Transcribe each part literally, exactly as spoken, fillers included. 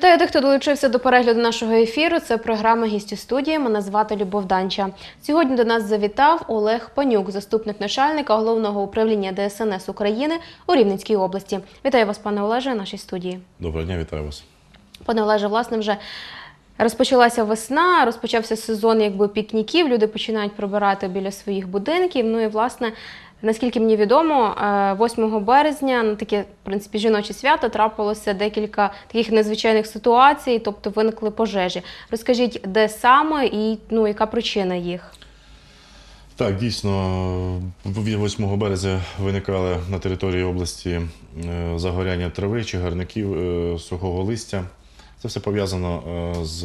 Вітаю тих, хто долучився до перегляду нашого ефіру. Це програма «Гість у студії». Мене звати Любов Данча. Сьогодні до нас завітав Олег Панюк, заступник начальника Головного управління Де Ес Ен Ес України у Рівненській області. Вітаю вас, пане Олеже, в нашій студії. Доброго дня, вітаю вас. Пане Олеже, власне, вже розпочалася весна, розпочався сезон якби пікніків, люди починають прибирати біля своїх будинків. Ну і, власне, наскільки мені відомо, восьмого березня на таке, в принципі, жіноче свято трапилося декілька таких незвичайних ситуацій, тобто виникли пожежі. Розкажіть, де саме і ну, яка причина їх? Так, дійсно, восьмого березня виникали на території області загоряння трави, чагарників, сухого листя. Це все пов'язано з,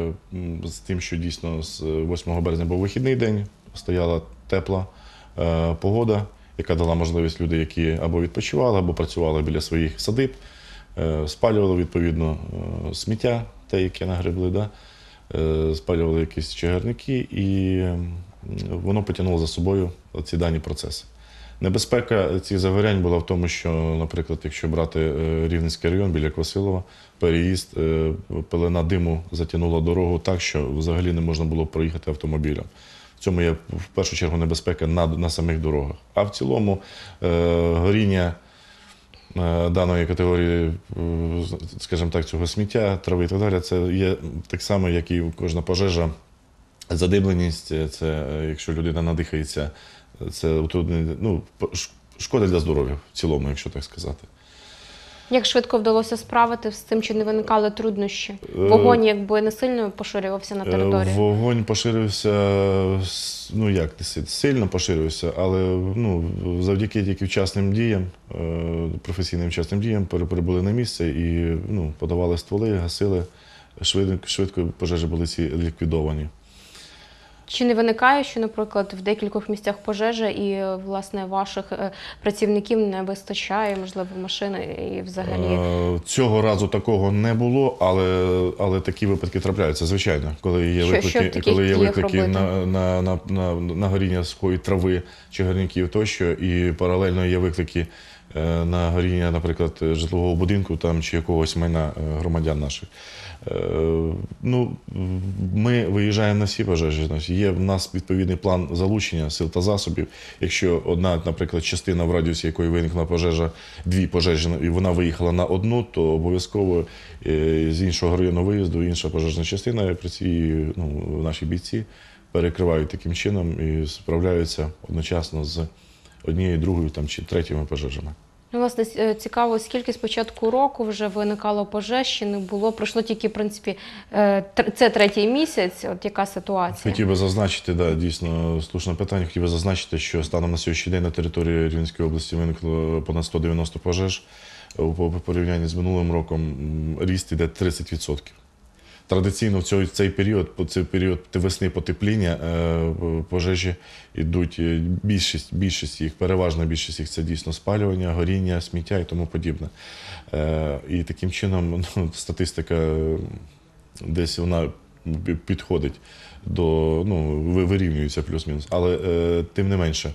з тим, що дійсно з восьмого березня був вихідний день, стояла тепла погода, яка дала можливість люди, які або відпочивали, або працювали біля своїх садиб, спалювали відповідно сміття, те, яке нагребли, да? Спалювали якісь чагарники, і воно потягнуло за собою ці дані процеси. Небезпека цих загорянь була в тому, що, наприклад, якщо брати Рівненський район біля Квасилова, переїзд, пелена диму затягнула дорогу так, що взагалі не можна було проїхати автомобілем. В цьому є в першу чергу небезпека на, на самих дорогах. А в цілому е, горіння е, даної категорії, е, скажімо так, цього сміття, трави і так далі, це є так само, як і кожна пожежа. Задимленість, це якщо людина надихається, це ну, шкода для здоров'я в цілому, якщо так сказати. Як швидко вдалося справити з цим, чи не виникали труднощі? Вогонь якби не сильно поширювався на території? Вогонь поширився, ну як не сильно поширився, але ну, завдяки тільки вчасним діям, професійним вчасним діям прибули на місце і ну, подавали стволи, гасили, швидко, швидко пожежі були ці ліквідовані. Чи не виникає, що, наприклад, в декількох місцях пожежа і, власне, ваших працівників не вистачає, можливо, машини і взагалі? Цього разу такого не було, але, але такі випадки трапляються, звичайно. Коли є що, виклики, що коли є виклики на, на, на, на, на горіння сухої трави, чагарників тощо, і паралельно є виклики на горіння, наприклад, житлового будинку там, чи якогось майна громадян наших. Ну, ми виїжджаємо на всі пожежі. Є в нас відповідний план залучення сил та засобів. Якщо одна, наприклад, частина, в радіусі якої виникла пожежа, дві пожежі, і вона виїхала на одну, то обов'язково з іншого району виїзду інша пожежна частина, працює, ну, наші бійці перекривають таким чином і справляються одночасно з однією, другою там, чи третіми пожежами. Ну, власне, цікаво, скільки з початку року вже виникало пожеж, чи не було? Пройшло тільки, в принципі, це третій місяць. От яка ситуація? Хотів би зазначити, да, дійсно, слушне питання, хотів би зазначити, що станом на сьогоднішній день на території Рівненської області виникло понад сто дев'яносто пожеж. У порівнянні з минулим роком ріст іде тридцять відсотків. Традиційно в цей, цей період, по цей період весни потепління, пожежі йдуть, більшість, більшість їх, переважна більшість їх це дійсно спалювання, горіння, сміття і тому подібне. І таким чином ну, статистика десь вона підходить до, ну, вирівнюється плюс-мінус. Але тим не менше,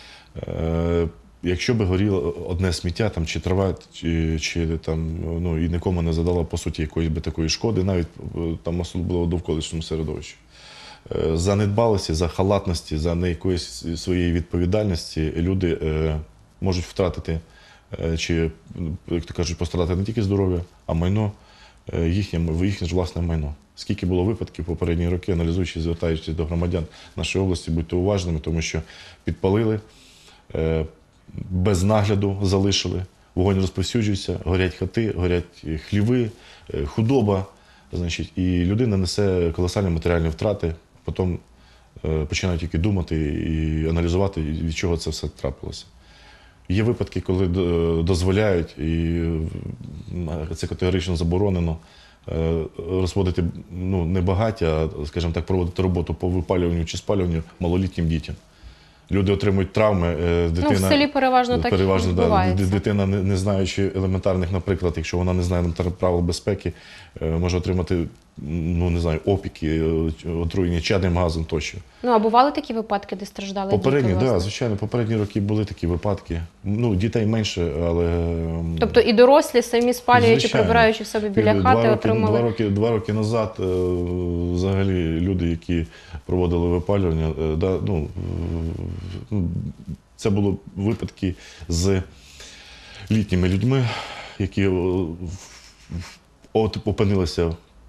якщо би горіло одне сміття, там, чи трава, чи, чи там, ну, і нікому не задало, по суті, якоїсь би такої шкоди, навіть там особливо довколишньому середовищі. За недбалості, за халатності, за не якоїсь своєї відповідальності люди е, можуть втратити, е, чи, як то кажуть, пострадати не тільки здоров'я, а майно, е, їхнє, їхнє ж власне майно. Скільки було випадків попередні роки, аналізуючи, звертаючись до громадян нашої області, будьте уважними, тому що підпалили, е, без нагляду залишили, вогонь розповсюджується, горять хати, горять хліви, худоба, значить, і людина несе колосальні матеріальні втрати, потім починають тільки думати і аналізувати, від чого це все трапилося. Є випадки, коли дозволяють, і це категорично заборонено, розводити ну, не багаття, а, скажімо так, проводити роботу по випалюванню чи спалюванню малолітнім дітям. Люди отримують травми, дитина, ну, в селі переважно так переважно, відбувається. Да, дитина, не, не знаючи елементарних, наприклад, якщо вона не знає правил безпеки, може отримати ну не знаю, опіки, отруєння чадним газом тощо. Ну, а бували такі випадки, де страждали Попередні, діти, так, власне? да, звичайно, попередні роки були такі випадки. Ну, дітей менше, але ем, Тобто і дорослі, самі спалюючи, звичайно. прибираючи в себе біля Два хати, роки, отримали... Два роки, два роки назад е, взагалі люди, які проводили випалювання, е, да, ну, е, це були випадки з літніми людьми, які е, в- от опинилися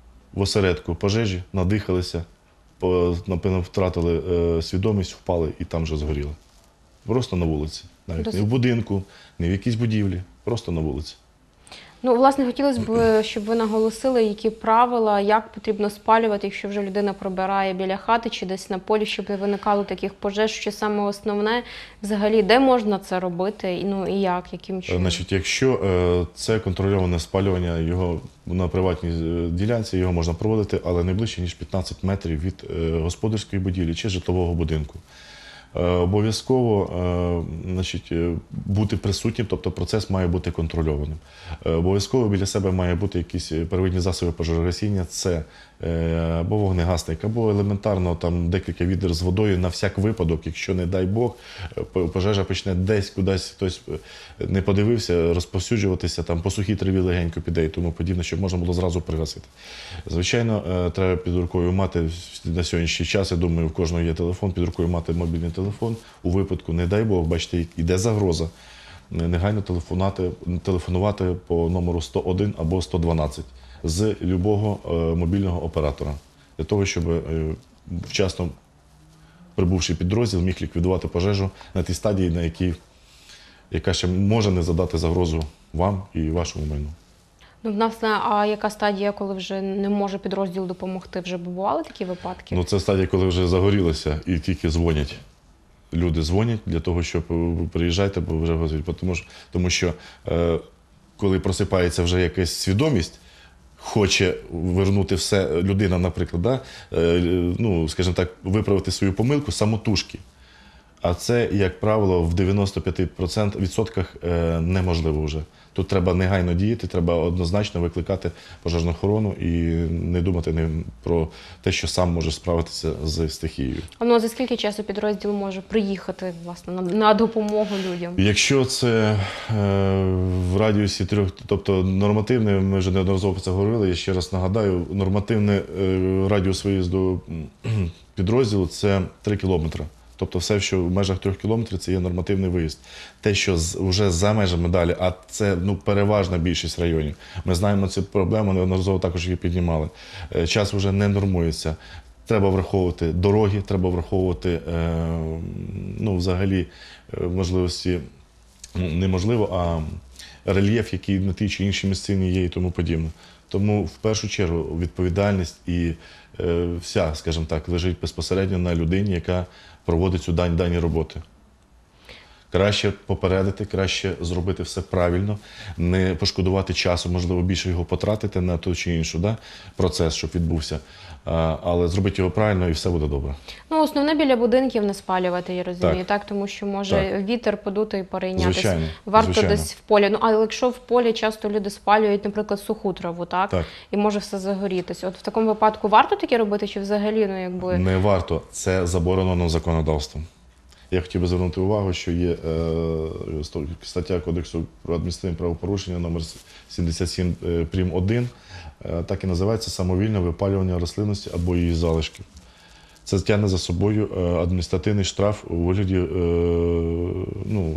в осередку пожежі, надихалися, по- напевно, втратили е, свідомість, впали і там вже згоріли. Просто на вулиці. Навіть Досить. не в будинку, не в якійсь будівлі, просто на вулиці. Ну, власне, хотілося б, щоб ви наголосили, які правила, як потрібно спалювати, якщо вже людина прибирає біля хати чи десь на полі, щоб не виникало таких пожеж, що саме основне, взагалі, де можна це робити, і, ну і як, яким чином? Значить, якщо е, це контрольоване спалювання, його на приватній е, ділянці його можна проводити, але не ближче, ніж п'ятнадцять метрів від е, господарської будівлі чи житлового будинку. Е, Обов'язково е, значить, е, бути присутнім, тобто процес має бути контрольованим. Е, Обов'язково біля себе має бути якісь первинні засоби пожежогасіння, це е, або вогнегасник, або елементарно там декілька відер з водою на всяк випадок, якщо, не дай Бог, е, п- пожежа почне десь кудись хтось е, не подивився, розповсюджуватися, там по сухій траві легенько піде і тому подібне, щоб можна було зразу пригасити. Звичайно, е, треба під рукою мати на сьогоднішній час, я думаю, у кожного є телефон, під рукою мати мобільний телефон. У випадку, не дай Бог, бачите, йде загроза, негайно телефонувати, телефонувати по номеру сто один або сто дванадцять з любого е, мобільного оператора, для того, щоб е, вчасно прибувший підрозділ міг ліквідувати пожежу на тій стадії, на якій, яка ще може не задати загрозу вам і вашому майну. Ну, власне, а яка стадія, коли вже не може підрозділ допомогти? Вже бували такі випадки? Ну, це стадія, коли вже загорілося і тільки дзвонять. Люди дзвонять для того, щоб ви приїжджайте, бо вже готові. Тому що, тому що е, коли просипається вже якась свідомість, хоче вернути все людина, наприклад, да? е, ну, скажімо так, виправити свою помилку самотужки. А це, як правило, в дев'яноста п'яти відсотках е, неможливо вже. Тут треба негайно діяти, треба однозначно викликати пожежну охорону і не думати не про те, що сам може справитися з стихією. А ну, а за скільки часу підрозділ може приїхати, власне, на, на допомогу людям? Якщо це е, в радіусі трьох, тобто нормативне, ми вже неодноразово про це говорили, я ще раз нагадаю, нормативний е, радіус виїзду підрозділу – це три кілометри. Тобто все, що в межах трьох кілометрів, це є нормативний виїзд. Те, що з, вже за межами далі, а це ну, переважна більшість районів. Ми знаємо цю проблему, неодноразово також її піднімали. Е, час вже не нормується. Треба враховувати дороги, треба враховувати е, ну, взагалі е, можливості, ну, неможливо, а рельєф, який на тій чи іншій місцині є і тому подібне. Тому в першу чергу відповідальність і е, вся, скажімо так, лежить безпосередньо на людині, яка проводить цю дань, дані роботи. Краще попередити, краще зробити все правильно, не пошкодувати часу, можливо, більше його потратити на той чи інший да, процес, щоб відбувся, а, але зробити його правильно і все буде добре. Ну, основне біля будинків не спалювати, я розумію, так? Так. Тому що може Так. вітер подути і перейнятися. Звичайно, Варто звичайно. десь в полі. Ну, але якщо в полі часто люди спалюють, наприклад, суху траву, так? Так. І може все загорітися. От в такому випадку варто таке робити, чи взагалі, ну, якби... Не варто, це заборонено законодавством. Я хотів би звернути увагу, що є е, стаття Кодексу про адміністративні правопорушення номер сімдесят сім прим. один, е, так і називається «Самовільне випалювання рослинності або її залишків». Це тягне за собою е, адміністративний штраф у вигляді, е, ну,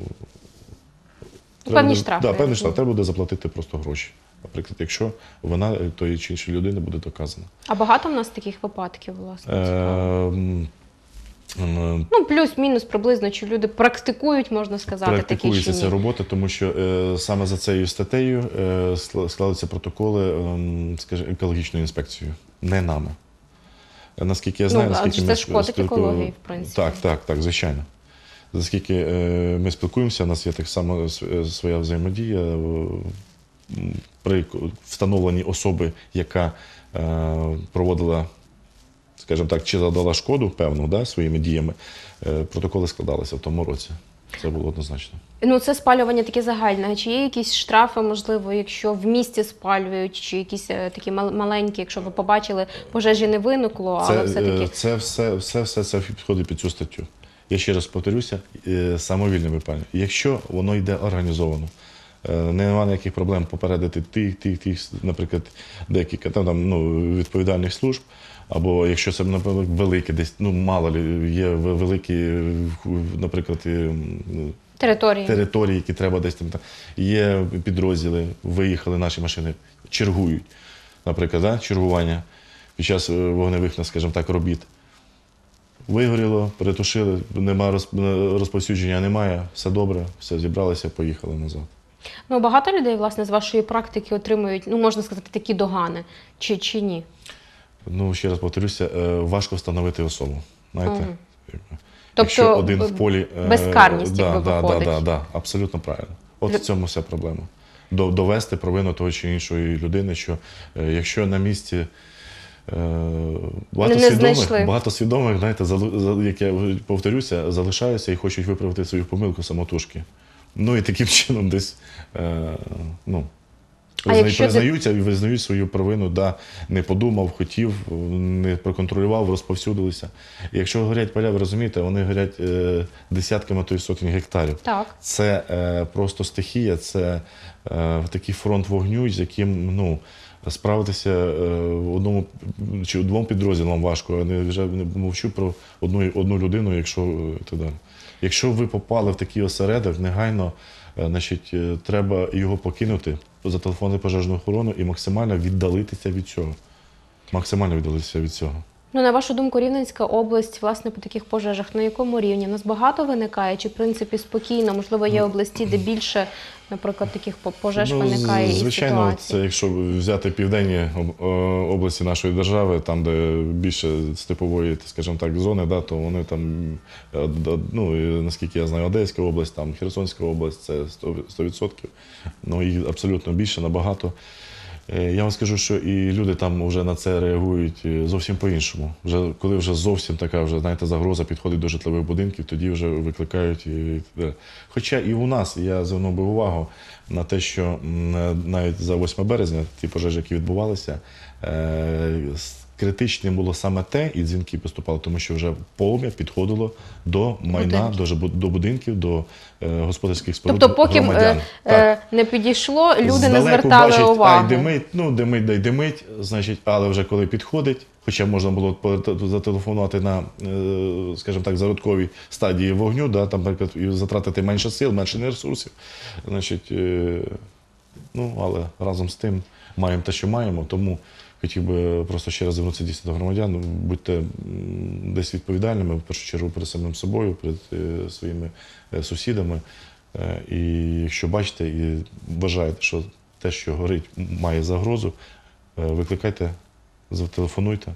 треба Певні буде- штрафи, Да, я певний розумію. штраф. Треба буде заплатити просто гроші. Наприклад, якщо вона тої чи іншої людини буде доказана. А багато в нас таких випадків, власне? Е, цікаво? м, м, Ну, плюс-мінус приблизно, чи люди практикують, можна сказати, такі чи Практикується ця ні? робота, тому що е, саме за цією статтею е, скла- складаються протоколи, ем, скажімо, екологічною інспекцією, не нами. Е, Наскільки я знаю, Ну, наскільки адже ми це шкодить спілку- екології, в принципі. Так, так, так, звичайно. Наскільки е, ми спілкуємося, у нас є так само св- своя взаємодія е, м, при ко- встановленні особи, яка е, проводила, скажімо так, чи завдала шкоду певну да, своїми діями, е, протоколи складалися в тому році. Це було однозначно. Ну, це спалювання таке загальне. Чи є якісь штрафи, можливо, якщо в місті спалюють, чи якісь е, такі мал- маленькі, якщо ви побачили, пожежі не виникло, але Це, все-таки... е, це все, все, все це підходить під цю статтю. Я ще раз повторюся, е, самовільне випалювання. Якщо воно йде організовано, е, немає ніяких проблем попередити тих, тих, тих, наприклад, декілька там, там, ну, відповідальних служб, або якщо це, наприклад, велике, десь, ну, мало ли, є ве- великі, е, наприклад, е, Території. території, які треба десь там. там. Є підрозділи, виїхали наші машини, чергують. Наприклад, да, чергування під час е, вогневих, скажімо так, робіт. Вигоріло, перетушили, немає розповсюдження, немає, все добре, все зібралися, поїхали назад. Ну, багато людей, власне, з вашої практики отримують, ну, можна сказати, такі догани, чи, чи ні? Ну, ще раз повторюся, е, важко встановити особу. Знаєте? Мгм. Якщо Тобто один в полі. е, безкарність, да, якби, да, виходить. Да, да, да, абсолютно правильно. От в цьому вся проблема. До- Довести провину того чи іншої людини, що е, якщо на місці е, багато Не свідомих, знайшли. багато свідомих, знаєте, залу- за- як я повторюся, залишаються і хочуть виправити свою помилку самотужки. Ну і таким чином десь е, ну, А визна- якщо ти- признаються і визнають свою провину, да, не подумав, хотів, не проконтролював, розповсюдилися. І якщо горять поля, ви розумієте, вони горять е, десятками, то й сотень гектарів. Так. Це е, просто стихія, це е, такий фронт вогню, з яким ну, справитися е, одному чи двом підрозділам важко. Я не, вже не мовчу про одну, одну людину, якщо е, так далі. Якщо ви попали в такий осередок, негайно е, значить, е, треба його покинути, зателефонувати пожежну охорону і максимально віддалитися від цього. Максимально віддалитися від цього. Ну, на вашу думку, Рівненська область, власне, по таких пожежах, на якому рівні? У нас багато виникає, чи, в принципі, спокійно? Можливо, є області, де більше, наприклад, таких по- пожеж Ну, виникає і звичайно, ситуацій? це якщо взяти південні об- о, області нашої держави, там, де більше степової, скажімо так, зони, да, то вони там, е, да, ну, і, наскільки я знаю, Одеська область, там, Херсонська область, це сто відсотків. Ну, їх абсолютно більше, набагато. Е, Я вам скажу, що і люди там вже на це реагують е, зовсім по-іншому. Вже, коли вже зовсім така вже, знаєте, загроза підходить до житлових будинків, тоді вже викликають. І, е. Хоча і у нас, я звернув би увагу на те, що м, навіть за восьме березня ті пожежі, які відбувалися, е, с- критичним було саме те, і дзвінки поступали, тому що вже полум'я підходило до майна, Будинків. до, жибу- до будинків, до е, господарських споруд Тобто, поки м, громадян. е, Так. е, не підійшло, люди не Здалеку звертали бачать, увагу. Ай, димить, ну димить, дай димить, значить, але вже коли підходить, хоча можна було по- зателефонувати на, е, скажімо так, зародковій стадії вогню, да, там, наприклад, і затратити менше сил, менше ресурсів, значить, е, ну, але разом з тим маємо те, що маємо, тому хотів би просто ще раз звернутися дійсно до громадян, будьте м, десь відповідальними, в першу чергу перед самим собою, перед е, своїми е, сусідами. Е, І якщо бачите і вважаєте, що те, що горить, має загрозу, е, викликайте, зателефонуйте.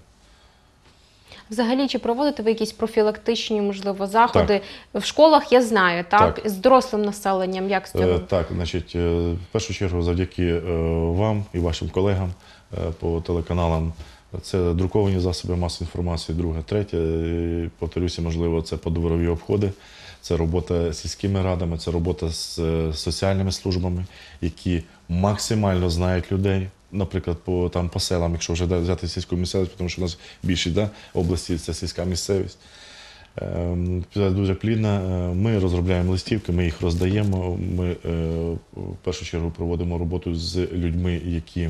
Взагалі, чи проводите ви якісь профілактичні, можливо, заходи? В школах, я знаю, так? Так. З дорослим населенням, як з цього? Е, Так, значить, е, в першу чергу завдяки е, вам і вашим колегам е, по телеканалам. Це друковані засоби масової інформації, друге. Третє, е, повторюся, можливо, це подворові обходи, це робота з сільськими радами, це робота з е, соціальними службами, які максимально знають людей. Наприклад, по, там, по селам, якщо вже да, взяти сільську місцевість, тому що у нас більшість да, області це сільська місцевість. Ем, Це дуже плідна. Е, Ми розробляємо листівки, ми їх роздаємо. Ми е, в першу чергу проводимо роботу з людьми, які,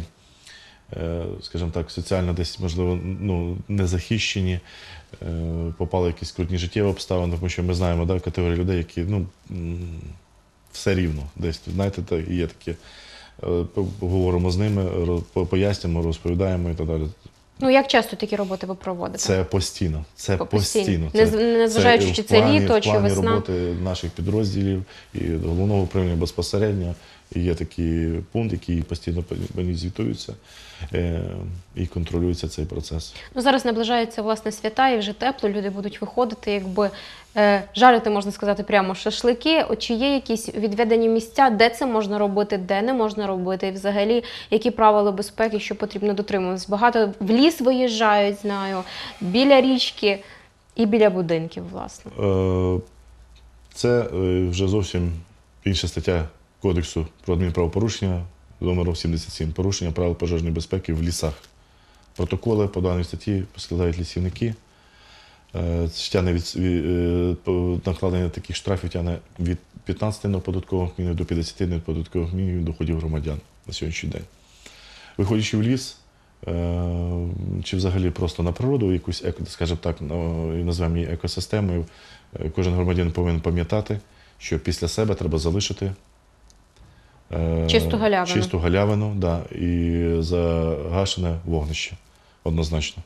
е, скажімо так, соціально десь, можливо, ну, незахищені, е, попали в якісь скрутні життєві обставини, тому що ми знаємо да, категорії людей, які ну, м, все рівно десь, знаєте, так, є такі. Е, Говоримо з ними, роз- пояснюємо, розповідаємо і так далі. Ну, як часто такі роботи ви проводите? Це постійно. Це Постійно. постійно. Не з- незважаючи, чи в це плані- літо, в чи плані весна. роботи наших підрозділів і до головного управління безпосередньо. І є такий пункт, який постійно по- мені звітується е, і контролюється цей процес. Ну, зараз наближаються, власне, свята, і вже тепло, люди будуть виходити, якби е, жарити, можна сказати, прямо шашлики. От чи є якісь відведені місця, де це можна робити, де не можна робити, і взагалі, які правила безпеки, що потрібно дотримуватись? Багато в ліс виїжджають, знаю, біля річки і біля будинків, власне. Е, Це е, вже зовсім інша стаття Кодексу про адмінправопорушення номером сімдесят сім. Порушення правил пожежної безпеки в лісах. Протоколи по даній статті складають лісівники. Е, Тягне від, від, е, по- накладення таких штрафів тягне від п'ятнадцяти неоподаткових мінімумів до п'ятдесяти неоподаткових мінімумів доходів громадян на сьогоднішній день. Виходячи в ліс, е, чи взагалі просто на природу, якусь, еко- скажімо так, ну, і назвемо її екосистемою, е, кожен громадянин повинен пам'ятати, що після себе треба залишити е, Чисту галявину. чисту галявину, да, і загашене вогнище. Однозначно.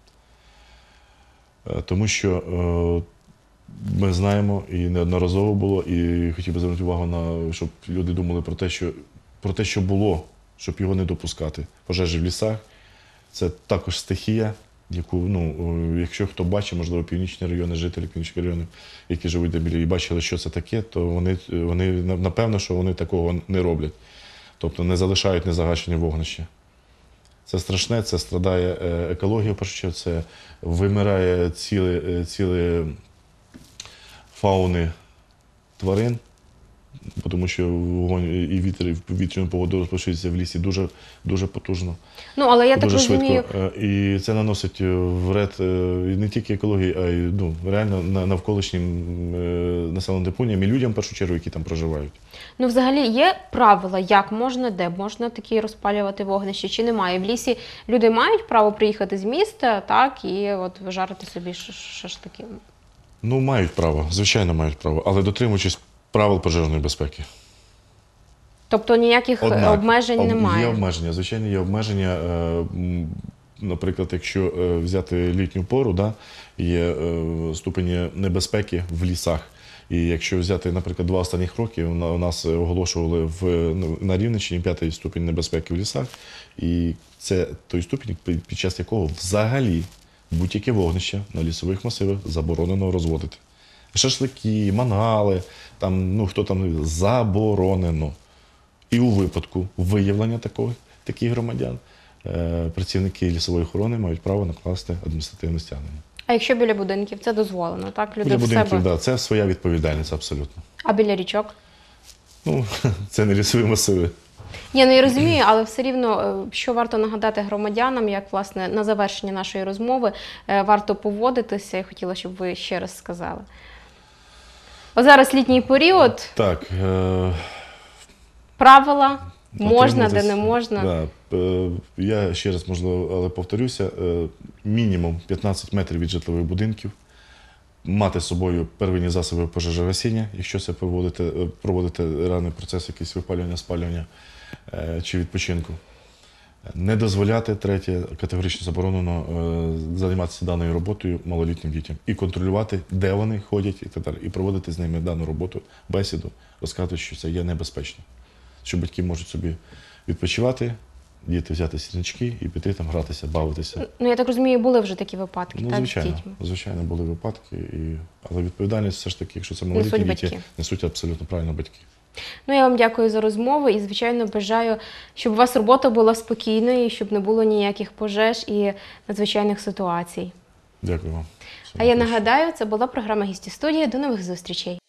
Е, Тому що е, ми знаємо, і неодноразово було, і хотів би звернути увагу на, щоб люди думали про те, що, про те, що було, щоб його не допускати. Пожежі в лісах – це також стихія, яку, ну, е, якщо хто бачить, можливо, північні райони, жителі північних районів, які живуть де біля, і бачили, що це таке, то вони, вони, напевно, що вони такого не роблять. Тобто не залишають незагашені вогнища. Це страшне, це страдає е, екологія, в першу чергу, це вимирає цілі, е, цілі фауни тварин, тому що вогонь і вітер, і повітряну погоду розпоширюється в лісі дуже, дуже потужно, Ну, але я так дуже розумію, швидко. Е, І це наносить вред е, не тільки екології, а й ну, реально на- навколишнім е, населеним пунктам і людям, в першу чергу, які там проживають. ну взагалі є правила, як можна, де можна такі розпалювати вогнище, чи немає? В лісі люди мають право приїхати з міста, так, і от жарити собі ш- шашлики. Ну, мають право, звичайно, мають право, але дотримуючись правил пожежної безпеки. Тобто ніяких е, Однак, обмежень об- немає. Є обмеження, звичайно, є обмеження. е, м, Наприклад, якщо е, взяти літню пору, да, є е, ступені небезпеки в лісах. І якщо взяти, наприклад, два останніх роки, у на- у нас оголошували в, ну, на Рівненщині п'ятий ступінь небезпеки в лісах. І це той ступінь, під під час якого взагалі будь-яке вогнище на лісових масивах заборонено розводити. Шашлики, мангали, там, ну, хто там, заборонено. І у випадку виявлення такого, таких громадян е, працівники лісової охорони мають право накласти адміністративне стягнення. А якщо біля будинків, це дозволено, так? Люди Біля в будинків, себе. да, це своя відповідальність абсолютно. А біля річок? Ну, це не лісові масиви. Я не розумію, але все рівно, е, що варто нагадати громадянам, як, власне, на завершення нашої розмови е, варто поводитися, я хотіла, щоб ви ще раз сказали. От зараз літній період, Так, е, правила, можна, де дотримуватись, не можна. Да, е, я ще раз, можливо, але повторюся, е, мінімум п'ятнадцять метрів від житлових будинків, мати з собою первинні засоби пожежогасіння, якщо це проводити, е, проводити ранний процес, якийсь випалювання, спалювання е, чи відпочинку. Не дозволяти, третє, категорично заборонено е, займатися даною роботою малолітнім дітям. І контролювати, де вони ходять і так далі. І проводити з ними дану роботу, бесіду, розказувати, що це є небезпечно. Що батьки можуть собі відпочивати, діти взяти сірнички і піти там гратися, бавитися. Ну, я так розумію, були вже такі випадки, Ну, так, з звичайно, дітьми. звичайно, були випадки. І... Але відповідальність все ж таки, якщо це Несуть малолітні діти, батьки. несуть абсолютно правильно батьки. Ну, я вам дякую за розмову і, звичайно, бажаю, щоб у вас робота була спокійною, і щоб не було ніяких пожеж і надзвичайних ситуацій. Дякую вам. А я нагадаю, це була програма «Гісті студії». До нових зустрічей.